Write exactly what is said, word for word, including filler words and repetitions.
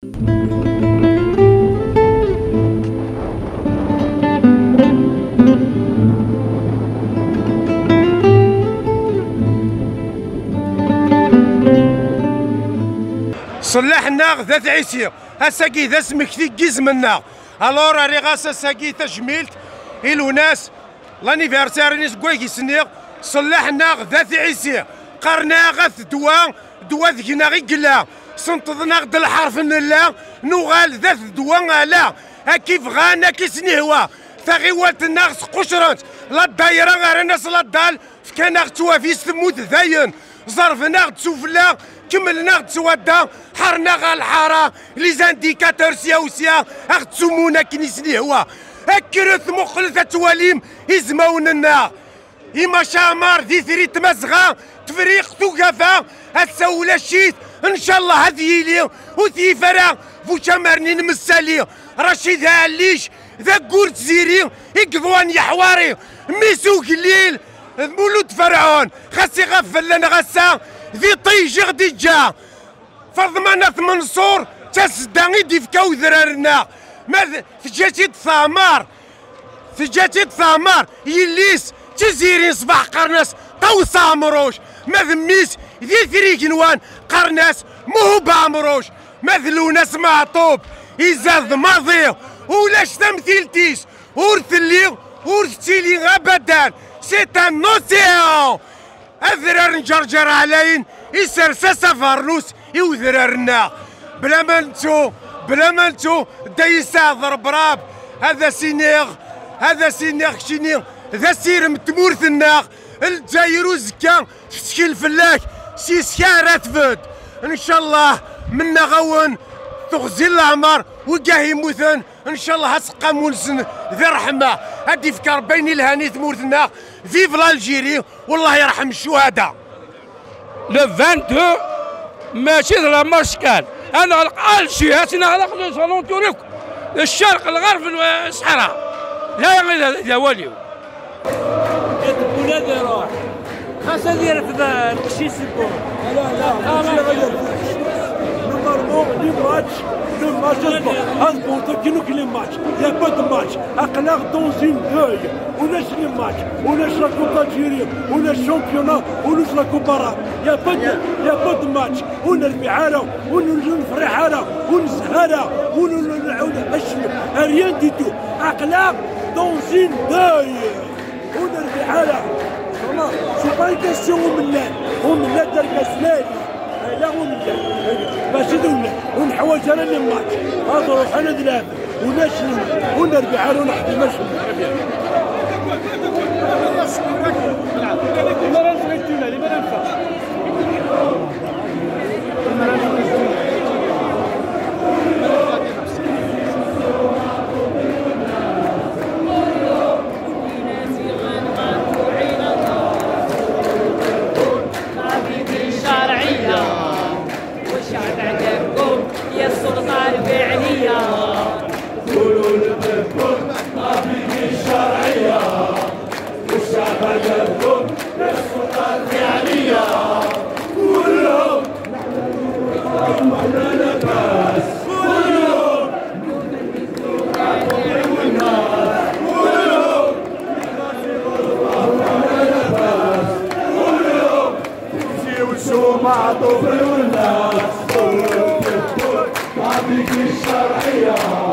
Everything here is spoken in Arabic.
صلحنا ذات عيسير هساكي ذا سمكتي كيز منا الور راني غاسا ساكي تجميلت إلو ناس لانيفرسير نيس كواكي سنيغ صلحنا ذات عيسير قرنا غاث دوا دوا ذكنا غي قلا سنتظنا غد الحرف لا نوغال ذات دوا لا كيف غانا كيسني هو ثغيوات الناس قشرت لا الدايره غير الناس لا الدال كان توافي ثموت ذاين ظرفنا تسوفلا كملنا تسودا حرنا غا الحاره لي زانديكاتور سياوسيا اغتسمونا كنيسني هو اكرث مخلثة تواليم يزماوننا إما شامر ذي ثري تمزغا تفريق توقفا هتسولا الشيت ان شاء الله هذه لي وثي فرا فو شمرني نمسالي رشيد هاليش ذا قورت زيري يقضوان يا حواري ميسوق الليل مولود فرعون خاصي غفل لنا غسا ذي طيج غدي جا فضمانة منصور تسداني ديفكاو ذرارنا ما فجاتي ثامار فجاتي ثامار يليس تزيرين صباح قرناس طو سامروش ما ذميس ذي ثري كنوان قرناس مو بامروش مثلو ناس معطوب يزاد ماضي ولاش تمثيلتيس ورثلي ورثتيلي ابدا سيت ان نوسيون اذرار نجرجر علين يسرسا سفرنوس يوذررنا بلا ما نتو بلا ما نتو دايسا ضرب راب هذا سينيغ هذا سينيغ شينيغ ذا سيرم تمورث الناغ الجايرو زكا تشكي الفلاك سيسكا راتفد ان شاء الله منا غون تغزي العمر وكاه يموتن ان شاء الله هسقى مونسن ذي رحمه هادي فكر بين الهاني ثمورتنا فيف الجيري والله يرحم الشهداء. لو اثنين ماشي لا مارشكال انا غلق الجهات انا غلق صالون توريك الشرق الغرب الصحراء لا يغير لا واليو ولا يروح خاص ندير في القشيش الكون لا لا لا غير نورمالمون لي ماتش لو ماتش اصبر اصبر كينو كلي ماتش يا با دو ماتش اقلاق دون زين دوي ولاش لي ماتش ولاش لا كوبا الجيري ولا الشامبيونا ولاش لا كوبا راب يا با يا با دو ماتش ونربي حاله ونفرح حاله ونسهره ونعاود اشمل ريان دي تو اقلاق دون زين دوي ونربي حاله سي با اون كاستيون وملان وملان دار كاسلاني لا وملان باش دوله ونحوج على لي ماتش هذا روح انا دلاب ونشري ونربي حاله ونحكي ماشي معطوف الناس كله في الدور تعطيك الشرعيه